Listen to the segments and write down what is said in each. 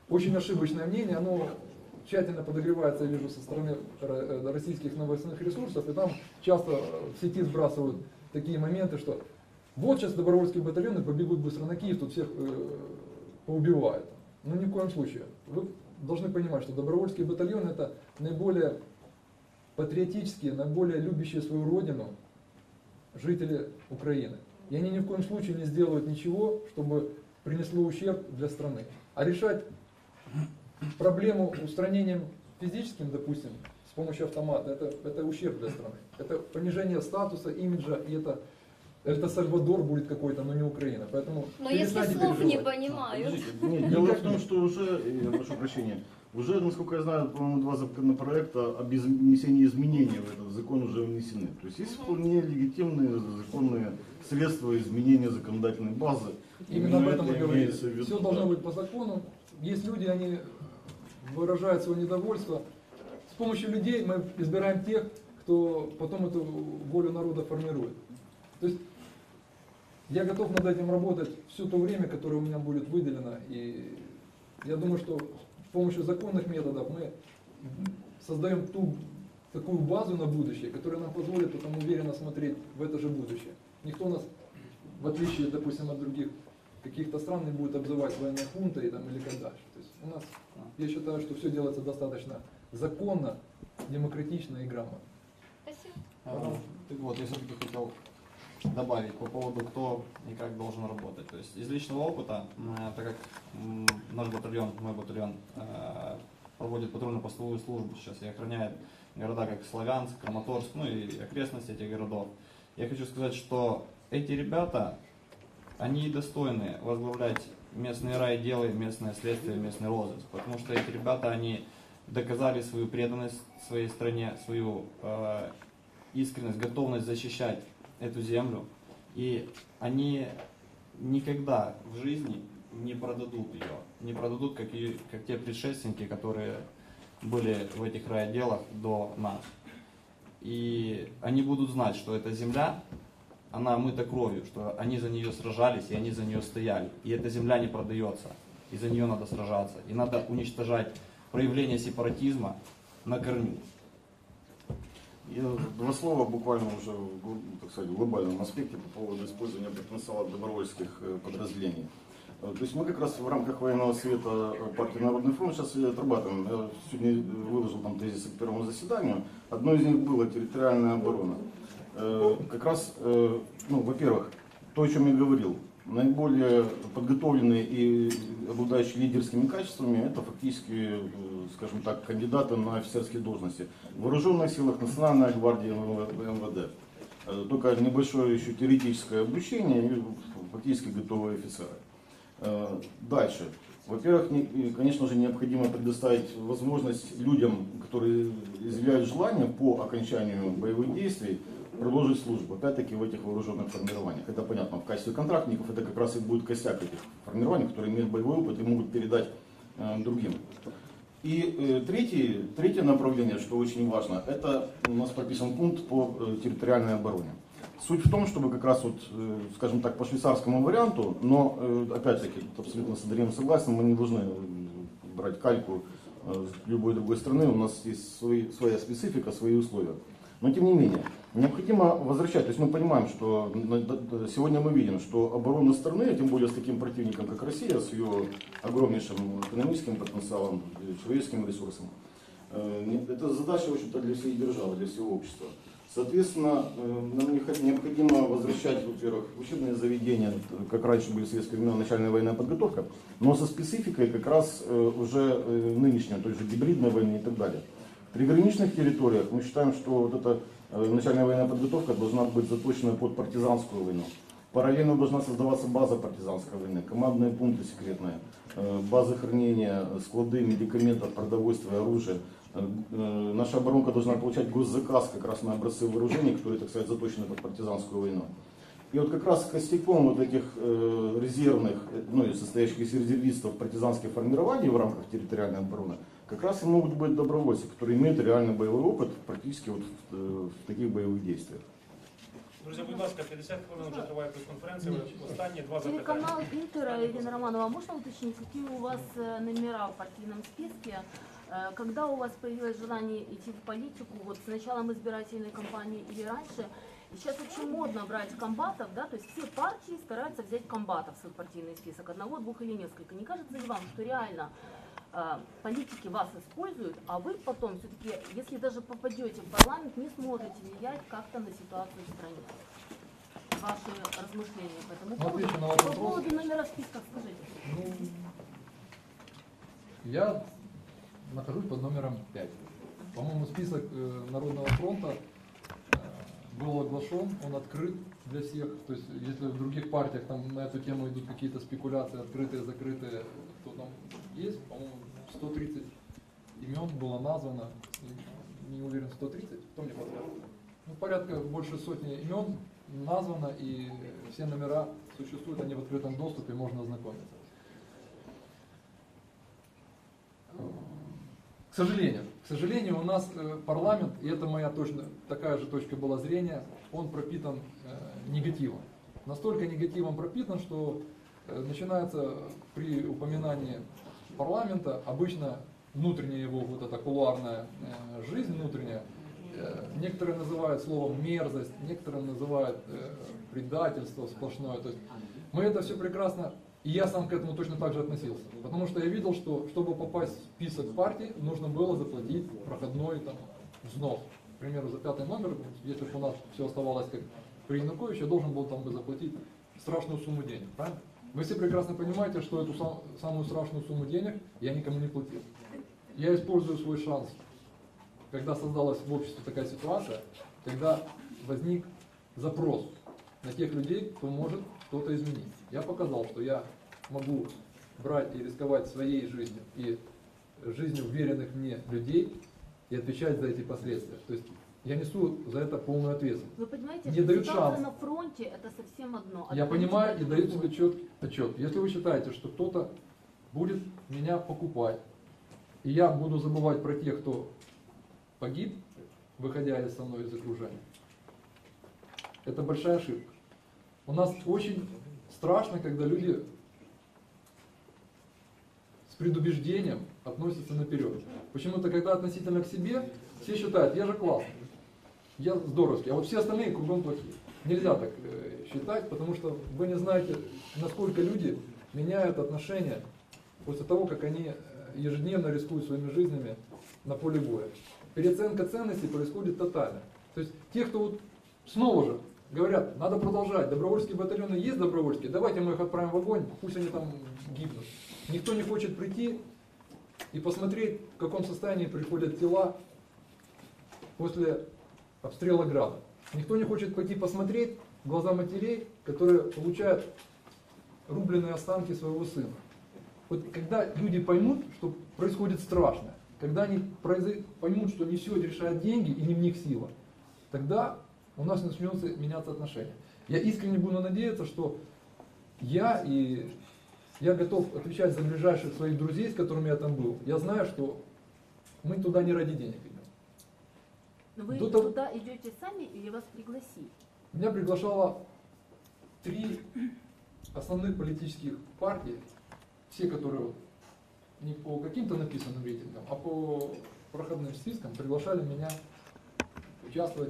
очень ошибочное мнение, оно тщательно подогревается, я вижу, со стороны российских новостных ресурсов, и там часто в сети сбрасывают такие моменты, что вот сейчас добровольские батальоны побегут быстро на Киев, тут всех поубивают. Но ни в коем случае. Вы должны понимать, что добровольские батальоны это наиболее патриотические, наиболее любящие свою родину жители Украины. И они ни в коем случае не сделают ничего, чтобы принесло ущерб для страны. А решать проблему устранением физическим, допустим, с помощью автомата, это ущерб для страны. Это понижение статуса, имиджа, и это Сальвадор будет какой-то, но не Украина. Поэтому но если слов не понимают. Нет, дело в том, что уже, я прошу прощения, уже, насколько я знаю, по-моему, 2 законопроекта об внесении изменений в этот закон уже внесены. То есть есть вполне легитимные законные средства изменения законодательной базы. Именно об этом и говорили. Все должно быть по закону. Есть люди, они выражают свое недовольство. С помощью людей мы избираем тех, кто потом эту волю народа формирует. То есть я готов над этим работать все то время, которое у меня будет выделено. И я думаю, что с помощью законных методов мы создаем такую базу на будущее, которая нам позволит потом уверенно смотреть в это же будущее. Никто нас, в отличие, допустим, от других каких-то стран, не будет обзывать военной хунтой там, или как дальше. То есть у нас, я считаю, что все делается достаточно законно, демократично и грамотно. Спасибо. Вот, я все-таки хотел добавить по поводу, кто и как должен работать. То есть из личного опыта, так как наш батальон, мой батальон проводит патрульно-постовую службу сейчас и охраняет города как Славянск, Краматорск, ну и окрестности этих городов. Я хочу сказать, что эти ребята, они достойны возглавлять местные райотделы, местное следствие, местный розыск, потому что эти ребята, они доказали свою преданность своей стране, свою искренность, готовность защищать эту землю, и они никогда в жизни не продадут ее, не продадут, как те предшественники, которые были в этих райотделах до нас. И они будут знать, что эта земля, она омыта кровью, что они за нее сражались, и они за нее стояли. И эта земля не продается, и за нее надо сражаться. И надо уничтожать проявление сепаратизма на корню. Я 2 слова буквально уже, так сказать, в глобальном аспекте по поводу использования потенциала добровольских подразделений. То есть мы как раз в рамках военного совета партии Народный фронт сейчас и отрабатываем. Я сегодня выложил там тезисы к первому заседанию. Одно из них было территориальная оборона. Как раз, ну, во-первых, то, о чем я говорил, наиболее подготовленные и обладающие лидерскими качествами, это фактически, скажем так, кандидаты на офицерские должности в вооруженных силах, Национальной гвардии, МВД. Только небольшое еще теоретическое обучение и фактически готовые офицеры. Дальше. Во-первых, конечно же, необходимо предоставить возможность людям, которые изъявляют желание по окончанию боевых действий, продолжить службу, опять-таки в этих вооруженных формированиях. Это понятно, в качестве контрактников это как раз и будет костяк этих формирований, которые имеют боевой опыт и могут передать другим. И третье направление, что очень важно, это у нас прописан пункт по территориальной обороне. Суть в том, чтобы как раз вот, скажем так, по швейцарскому варианту, но опять-таки, абсолютно с Андреем согласен, мы не должны брать кальку любой другой страны, у нас есть своя специфика, свои условия. Но тем не менее, необходимо возвращать, то есть мы понимаем, что сегодня мы видим, что оборона страны, тем более с таким противником, как Россия, с ее огромнейшим экономическим потенциалом, человеческим ресурсом, это задача, в общем-то, для всей державы, для всего общества. Соответственно, нам необходимо возвращать, во-первых, учебные заведения, как раньше были в советские времена, начальная военная подготовка, но со спецификой как раз уже нынешней, то есть гибридной войны и так далее. В приграничных территориях мы считаем, что вот эта начальная военная подготовка должна быть заточена под партизанскую войну. Параллельно должна создаваться база партизанской войны, командные пункты секретные, базы хранения, склады медикаментов, продовольствия, оружия. Наша оборонка должна получать госзаказ как раз на образцы вооружений, которые, так сказать, заточены под партизанскую войну. И вот как раз костяком вот этих резервных, ну и состоящих из резервистов партизанских формирований в рамках территориальной обороны, как раз и могут быть добровольцы, которые имеют реальный боевой опыт практически вот в таких боевых действиях. Друзі, будь ласка, 50 хвилин вже триває прес-конференція. Останні два запитання. Телеканал Интер, Ирина Романова, можно уточнить, какие у вас номера в партийном списке? Когда у вас появилось желание идти в политику, вот с началом избирательной кампании или раньше? И сейчас очень модно брать комбатов, да, то есть все партии стараются взять комбатов в свой партийный список, одного, двух или несколько. Не кажется ли вам, что реально политики вас используют, а вы потом все-таки, если даже попадете в парламент, не сможете влиять как-то на ситуацию в стране? Ваши размышления по этому поводу? Отвечу на ваш По вопрос. поводу номера в списках скажите. Ну, я нахожусь под номером 5. По-моему, список Народного фронта был оглашен, он открыт для всех. То есть, если в других партиях там на эту тему идут какие-то спекуляции, открытые, закрытые, то там есть, по-моему, 130 имен было названо, не уверен, 130, кто мне подскажет? Ну, порядка больше сотни имен названо, и все номера существуют, они в открытом доступе, можно ознакомиться. К сожалению, у нас парламент, и это моя точно такая же точка была зрения, он пропитан негативом. Настолько негативом пропитан, что начинается при упоминании парламента, обычно внутренняя его вот эта кулуарная жизнь внутренняя, некоторые называют словом мерзость, некоторые называют предательство сплошное. То есть мы это все прекрасно, и я сам к этому точно так же относился. Потому что я видел, что чтобы попасть в список партий, нужно было заплатить проходной там, взнос. К примеру, за 5 номер, если бы у нас все оставалось как при Януковиче, я должен был там бы заплатить страшную сумму денег. Правильно? Вы все прекрасно понимаете, что эту самую страшную сумму денег я никому не платил. Я использую свой шанс, когда создалась в обществе такая ситуация, когда возник запрос на тех людей, кто может что-то изменить. Я показал, что я могу брать и рисковать своей жизнью и жизнью уверенных мне людей и отвечать за эти последствия. То есть я несу за это полную ответственность. Вы понимаете, Не что дают ситуация шанс. на фронте это совсем одно. а Я политика понимаю это и даю другое. себе отчет. Если вы считаете, что кто-то будет меня покупать, и я буду забывать про тех, кто погиб, выходя со мной из окружения, это большая ошибка. У нас очень страшно, когда люди с предубеждением относятся наперед. Почему-то, когда относительно к себе, все считают, я же классный, я здоровский, а вот все остальные кругом плохие. Нельзя так считать, потому что вы не знаете, насколько люди меняют отношения после того, как они ежедневно рискуют своими жизнями на поле боя. Переоценка ценностей происходит тотально. То есть те, кто вот снова же говорят, надо продолжать, добровольские батальоны есть добровольские, давайте мы их отправим в огонь, пусть они там гибнут. Никто не хочет прийти и посмотреть, в каком состоянии приходят тела после обстрела Града. Никто не хочет пойти посмотреть в глаза матерей, которые получают рубленые останки своего сына. Вот когда люди поймут, что происходит страшное, когда они поймут, что не все решают деньги и не в них сила, тогда у нас начнется меняться отношения. Я искренне буду надеяться, что я готов отвечать за ближайших своих друзей, с которыми я там был. Я знаю, что мы туда не ради денег идем. Но вы До того- туда идете сами или вас пригласили? Меня приглашало 3 основных политических партий, все, которые вот не по каким-то написанным рейтингам, а по проходным спискам приглашали меня участвовать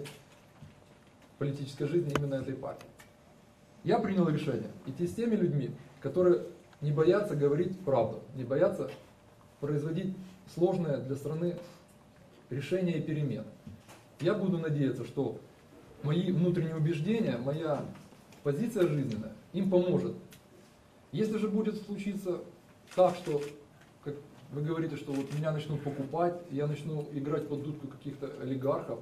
в политической жизни именно этой партии. Я принял решение идти с теми людьми, которые не боятся говорить правду, не боятся производить сложные для страны решения и перемены. Я буду надеяться, что мои внутренние убеждения, моя позиция жизненная им поможет. Если же будет случиться так, что, как вы говорите, что вот меня начнут покупать, я начну играть под дудку каких-то олигархов,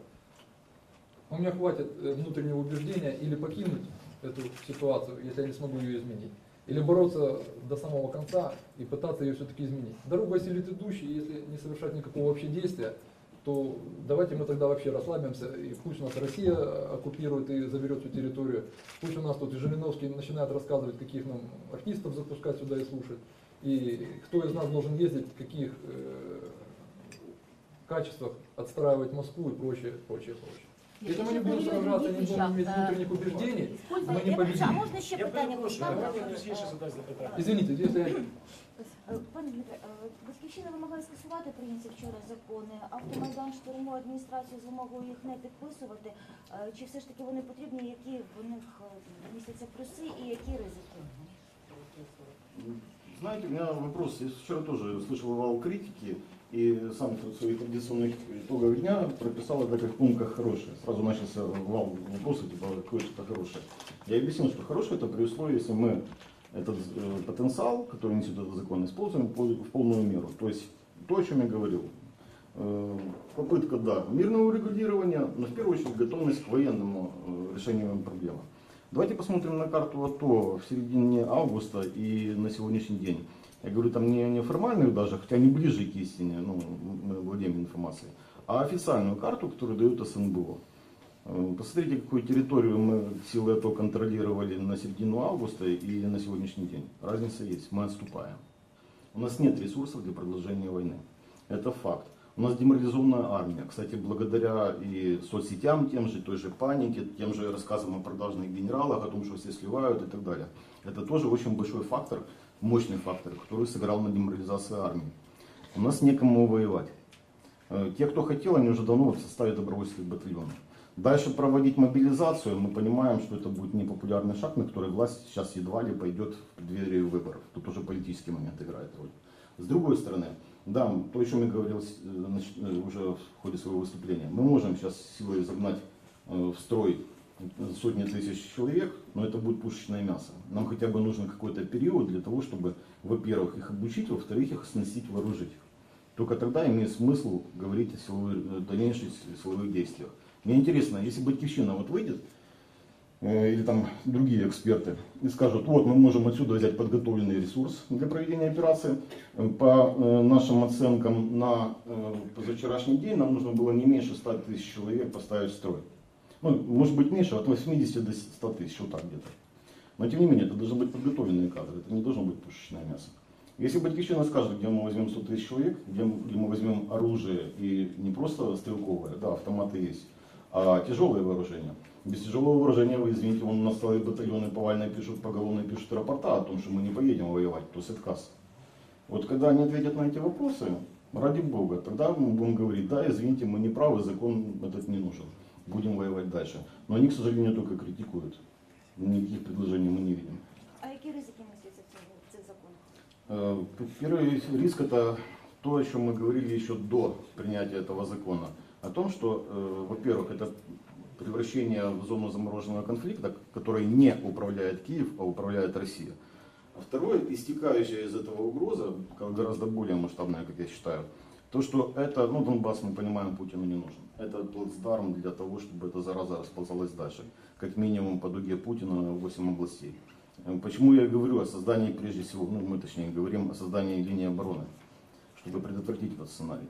у меня хватит внутреннего убеждения или покинуть эту ситуацию, если я не смогу ее изменить, или бороться до самого конца и пытаться ее все-таки изменить. Дорога осилит идущий, если не совершать никакого вообще действия, то давайте мы тогда вообще расслабимся, и пусть у нас Россия оккупирует и заберет всю территорию, пусть у нас тут и Жириновский начинает рассказывать, каких нам артистов запускать сюда и слушать, и кто из нас должен ездить, в каких качествах отстраивать Москву и прочее, прочее, прочее. Это мы не будем сражаться, не будем иметь внутренних убеждений, мы не А победим. можна ще Я питання перепрошую, поставити? давайте простіше задати запитання. Извините, если я... Пане Дмитре, Батьківщина вимагає скасувати прийняті вчора закони. Автомайдан штурмує адміністрацію з вимогою їх не підписувати. Чи все ж таки вони потрібні, які в них містяться плюси і які ризики? Знаете, у меня вопрос. Я вчера тоже слышал вал критики, и сам в своих традиционных итогах дня прописал это как пункт как хорошее. Сразу начался вал вопросов, типа, какое что-то хорошее. Я объяснил, что хорошее это при условии, если мы этот потенциал, который несет этот закон, используем в полную меру. То есть, то, о чем я говорил. Попытка, да, мирного урегулирования, но в первую очередь готовность к военному решению проблемы. Давайте посмотрим на карту АТО в середине августа и на сегодняшний день. Я говорю там не формальную даже, хотя не ближе к истине, ну, мы владеем информацией, а официальную карту, которую дает СНБО. Посмотрите, какую территорию мы силы АТО контролировали на середину августа и на сегодняшний день. Разница есть, мы отступаем. У нас нет ресурсов для продолжения войны. Это факт. У нас деморализованная армия. Кстати, благодаря и соцсетям, тем же, той же панике, тем же рассказам о продажных генералах, о том, что все сливают и так далее. Это тоже очень большой фактор, мощный фактор, который сыграл на деморализации армии. У нас некому воевать. Те, кто хотел, они уже давно в составе добровольческих батальонов. Дальше проводить мобилизацию, мы понимаем, что это будет непопулярный шаг, на который власть сейчас едва ли пойдет в преддверии выборов. Тут уже политический момент играет роль. С другой стороны, да, то, о чем я говорил уже в ходе своего выступления, мы можем сейчас силой загнать в строй сотни тысяч человек, но это будет пушечное мясо. Нам хотя бы нужен какой-то период для того, чтобы, во-первых, их обучить, во-вторых, их сносить, вооружить. Только тогда имеет смысл говорить о дальнейших силовых действиях. Мне интересно, если Батьківщина вот выйдет, или там другие эксперты, и скажут, вот мы можем отсюда взять подготовленный ресурс для проведения операции. По нашим оценкам на позавчерашний день нам нужно было не меньше 100 тысяч человек поставить в строй. Ну, может быть меньше, от 80 до 100 тысяч, вот так где-то. Но тем не менее, это должны быть подготовленные кадры, это не должно быть пушечное мясо. Если Батьківщина скажет, где мы возьмем 100 тысяч человек, где мы возьмем оружие, и не просто стрелковое, да, автоматы есть, а тяжелое вооружение. Без тяжелого вооружения, вы извините, у нас целые батальоны повально пишут, поголовно пишут рапорта о том, что мы не поедем воевать, то есть отказ. Вот когда они ответят на эти вопросы, ради бога, тогда мы будем говорить, да, извините, мы не правы, закон этот не нужен, будем воевать дальше. Но они, к сожалению, только критикуют, никаких предложений мы не видим. А які ризики містяться в цих законах? Первый риск это то, о чем мы говорили еще до принятия этого закона. О том, что, во-первых, это превращение в зону замороженного конфликта, который не управляет Киев, а управляет Россия. А второе, истекающая из этого угроза, гораздо более масштабная, как я считаю, то, что это, ну, Донбасс, мы понимаем, Путину не нужен. Это плацдарм для того, чтобы эта зараза расползалась дальше. Как минимум по дуге Путина 8 областей. Почему я говорю о создании, прежде всего, ну, мы точнее говорим о создании линии обороны, чтобы предотвратить этот сценарий.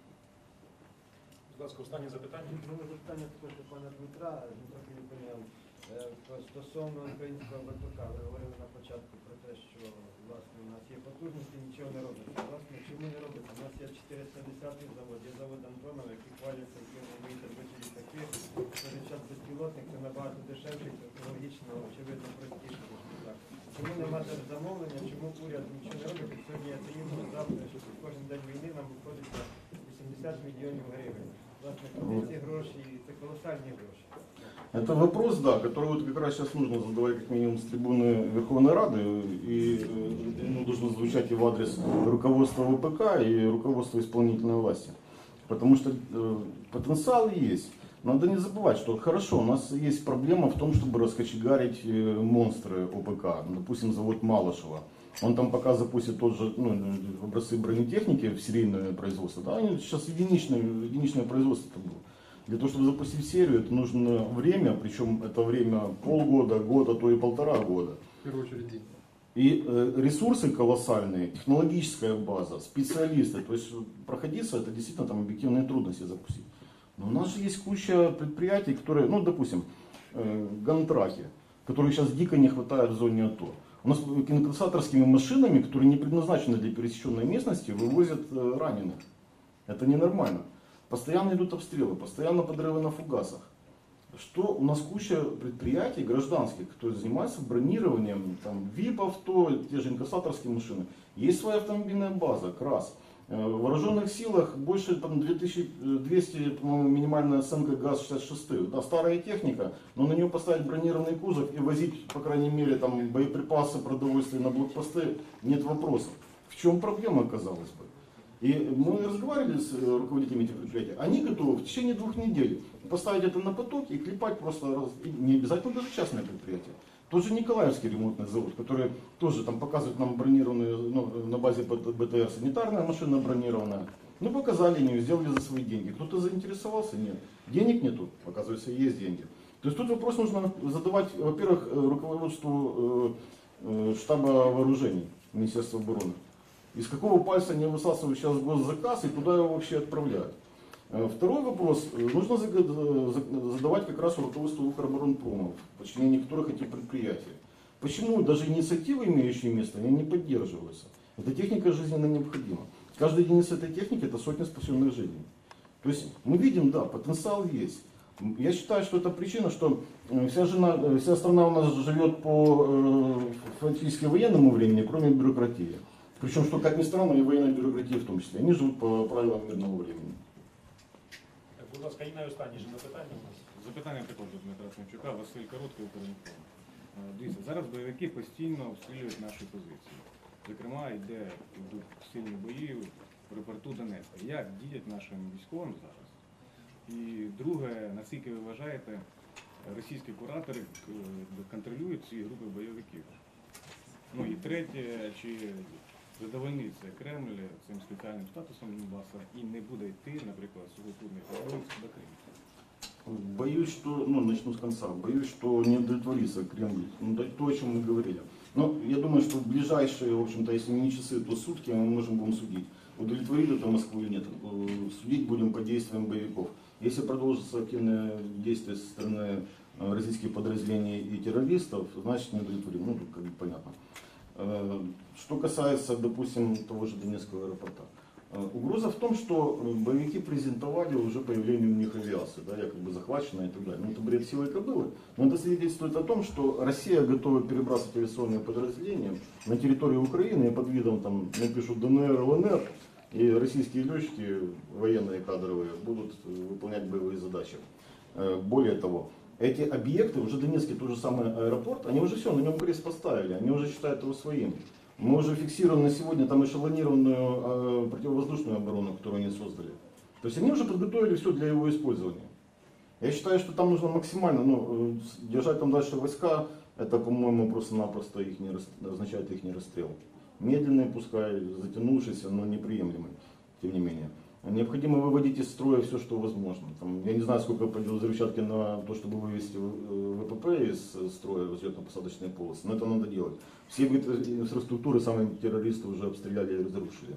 Будь ласка, останнє запитання. Друге питання також до пана Дмитра, Дмитро Філіппінян. Стосовно українського ВПК, ви говорили на початку про те, що власне у нас є потужності, нічого не робиться. Власне, чому не робиться? У нас є 410-й завод, є завод Антонов, який хваляться, який вміють робити літаки. В той же час безпілотник це набагато дешевше, технологічно, очевидно, простіше. Чому немає замовлення, чому уряд нічого не робить? Сьогодні я ціню завтра, що кожен день війни нам виходить 80 мільйонів гривень. Власне, ці гроші, це колосальні гроші. Это вопрос, да, который вот как раз сейчас нужно задавать как минимум с трибуны Верховной Рады, и ну, должно звучать и в адрес руководства ВПК, и руководства исполнительной власти. Потому что потенциал есть. Надо не забывать, что хорошо, у нас есть проблема в том, чтобы раскочегарить монстры ОПК, допустим, завод Малышева. Он там пока запустит тот же, ну, образцы бронетехники в серийное производство. Да, они сейчас единичное производство это было. Для того, чтобы запустить серию, это нужно время, причем это время полгода, года, то и 1,5 года. В первую очередь день. И ресурсы колоссальные, технологическая база, специалисты. То есть проходиться, это действительно там объективные трудности запустить. Но у нас же есть куча предприятий, которые, ну допустим, гантрахи, которых сейчас дико не хватает в зоне АТО. У нас инкассаторскими машинами, которые не предназначены для пересеченной местности, вывозят раненых. Это ненормально. Постоянно идут обстрелы, постоянно подрывы на фугасах. что у нас куча предприятий гражданских, которые занимаются бронированием там, ВИП-авто, те же инкассаторские машины. Есть своя автомобильная база, КРАС. В вооруженных силах больше там, 2200, по-моему, минимальная оценка ГАЗ-66. Да, старая техника, но на нее поставить бронированный кузов и возить, по крайней мере, там, боеприпасы, продовольствие на блокпосты, нет вопросов. В чем проблема, казалось бы? И мы разговаривали с руководителями этих предприятий, они готовы в течение 2 недель поставить это на поток и клепать просто, не обязательно даже частное предприятие. Тот же Николаевский ремонтный завод, который тоже там показывает нам бронированную, ну, на базе БТР санитарная машина бронированная. Ну, показали ее, сделали за свои деньги. Кто-то заинтересовался? Нет. Денег нету? Оказывается, есть деньги. То есть тут вопрос нужно задавать, во-первых, руководству штаба вооружений Министерства обороны. Из какого пальца они высасывают сейчас госзаказ и куда его вообще отправляют? Второй вопрос нужно задавать как раз руководству Укроборонпрома, в подчинении которых эти предприятия. Почему даже инициативы, имеющие место, они не поддерживаются? Эта техника жизненно необходима. Каждая единица этой техники — это сотни спасенных жизней. То есть мы видим, да, потенциал есть. Я считаю, что это причина, что вся страна у нас живет по фактически военному времени, кроме бюрократии. Причем, что как ни странно, и военной бюрократии в том числе. Они живут по правилам мирного времени. Так, будь ласка, і найостанніше запитання у нас. Запитання також до Дмитра Тимчука, Василь Короткий, Укрінформ. Дивіться, зараз бойовики постійно обстрілюють наші позиції. Зокрема, йдуть сильні бої в аеропорту Донецька. Як діють нашим військовим зараз? І друге, наскільки ви вважаєте, російські куратори контролюють ці групи бойовиків? Ну і третє, чи задовольниться Кремль цим спеціальним статусом Донбасу і не буде йти, наприклад, сухопутних військ до Криму? Боюсь, что, начну с конца, боюсь, что не удовлетворится Кремль. То, о чем мы говорили. Но я думаю, что в ближайшие, в общем-то, если не часы, то сутки мы будем судить. Удовлетворит это Москву или нет. Судить будем по действиям боевиков. Если продолжатся активные действия со стороны российских подразделений и террористов, значит не удовлетворим. Ну, тут как бы понятно. Что касается, допустим, того же Донецкого аэропорта. Угроза в том, что боевики презентовали уже появление у них авиации, да, якобы захваченная и так далее. Ну, это бред силой кобылы. Но это свидетельствует о том, что Россия готова перебрасывать авиационные подразделения на территорию Украины и под видом, там, напишут ДНР, ЛНР, и российские летчики, военные кадровые, будут выполнять боевые задачи. Более того, эти объекты, уже Донецкий, тот же самый аэропорт, они уже все, на нем крест поставили, они уже считают его своим. Мы уже фиксируем на сегодня там эшелонированную противовоздушную оборону, которую они создали. То есть они уже подготовили все для его использования. Я считаю, что там нужно максимально держать там дальше войска. Это, по-моему, просто-напросто означает их расстрел. Медленный, пускай затянувшийся, но неприемлемый, тем не менее. Необходимо выводить из строя все, что возможно. Там, я не знаю, сколько пойдет взрывчатки на то, чтобы вывести ВПП из строя, взлетно-посадочные полосы, но это надо делать. Все инфраструктуры самые террористы уже обстреляли и разрушили.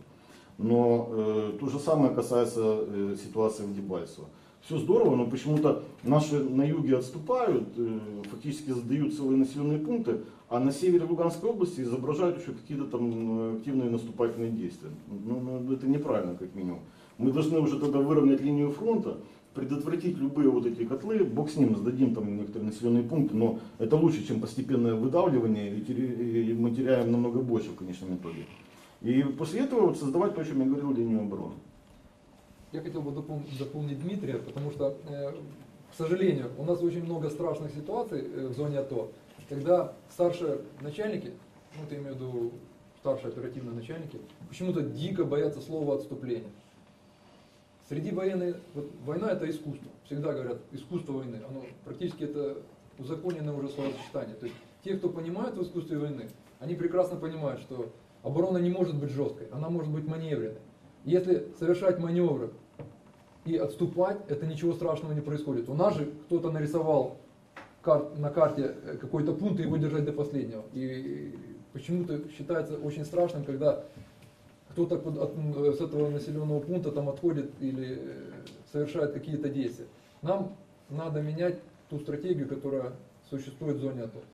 Но то же самое касается ситуации в Дебальцево. Все здорово, но почему-то наши на юге отступают, фактически сдают целые населенные пункты, а на севере Луганской области изображают еще какие-то там активные наступательные действия. Ну, это неправильно, как минимум. Мы должны уже тогда выровнять линию фронта, предотвратить любые вот эти котлы, бог с ним, сдадим там некоторые населенные пункты, но это лучше, чем постепенное выдавливание, и мы теряем намного больше в конечном итоге. И после этого вот создавать то, о чем я говорил, линию обороны. Я хотел бы дополнить Дмитрия, потому что, к сожалению, у нас очень много страшных ситуаций в зоне АТО, когда старшие начальники, я имею в виду старшие оперативные начальники, почему-то дико боятся слова отступление. Среди военной, война это искусство, всегда говорят, искусство войны, оно практически это узаконенное уже словосочетание. То есть те, кто понимает в искусстве войны, они прекрасно понимают, что оборона не может быть жесткой, она может быть маневренной. Если совершать маневры и отступать, это ничего страшного не происходит. У нас же кто-то нарисовал на карте какой-то пункт и его держать до последнего. И почему-то считается очень страшным, когда кто-то с этого населенного пункта там отходит или совершает какие-то действия. Нам надо менять ту стратегию, которая существует в зоне АТО.